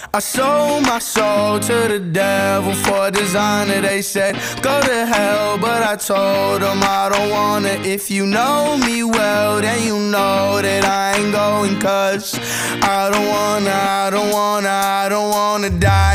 I sold my soul to the devil for a designer. They said, go to hell, but I told them I don't wanna. If you know me well, then you know that I ain't going. Cause I don't wanna die.